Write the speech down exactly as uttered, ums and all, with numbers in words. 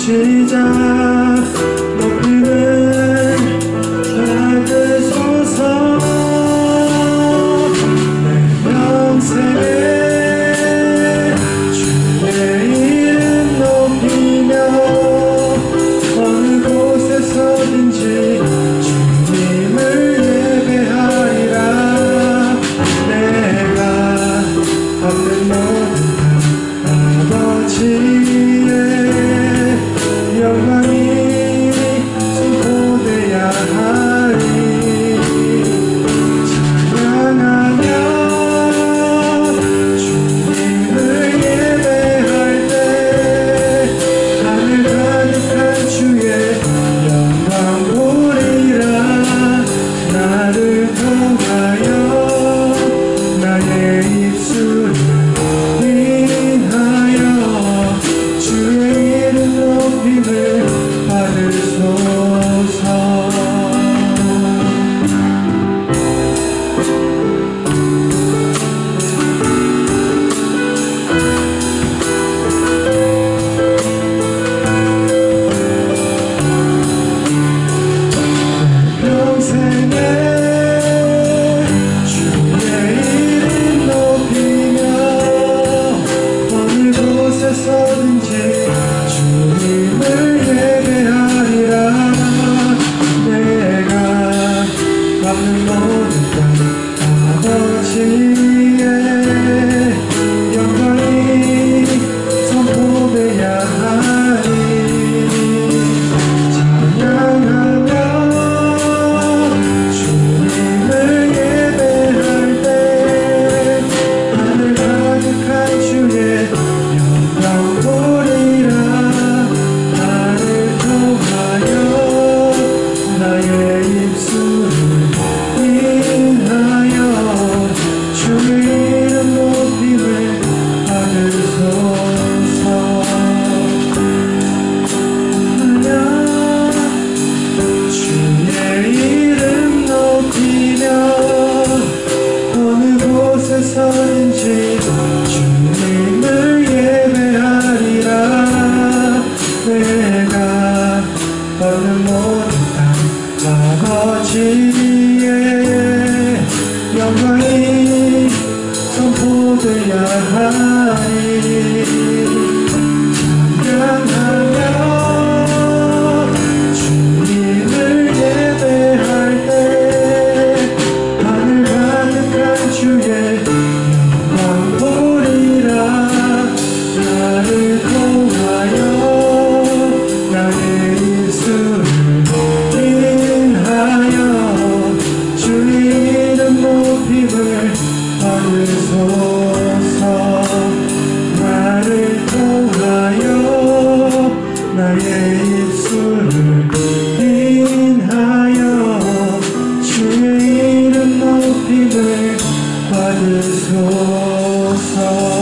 시작 높이는 받으소서. 내 평생에 주의 이름 높이며 어느 곳에서든지 주님을 예배하리라. 내가 받는 모든 아버지의 영광이 선포되어야 하리. 찬양하며 주님을 예배할 때 하늘 가득한 주의 영광 보리라. 나를 통하여 나의 입술을 인하여 주의 이름 높임을 받으소서. 평생에 주의 이름 높이며 어느 곳에서든지 주님을 예배하리라. 내가 받는 모든 땅 아버지의 영광이 선포되어야 하리. 찬양하며 주님을 예배할 때 하늘 가득한 주의 영광 보리라. 나를 통하여 나의 입술을 인하여 주의 이름 높임을 받으소서. 하며 주의 이름 높이며 어느 곳에서든지 주님을 예배하리라. 내가 받는 모든 땅 아버지의 영광이 선포되어야 하리. 찬양하며 주님을 예배할 때 하늘 가득한 주의 영광 보리라. 나를 통하여 나의 입술을 인하여 주의 이름 높임을 받으소서. 나를 통하여 나의 입술을 인하여 주의 이름 높임을 받으소서.